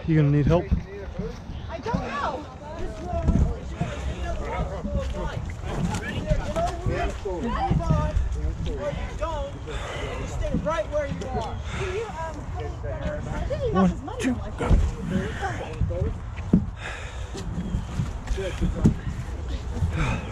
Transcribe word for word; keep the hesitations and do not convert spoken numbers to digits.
You gonna need help? I don't know. Stay right where you are. One, two, go.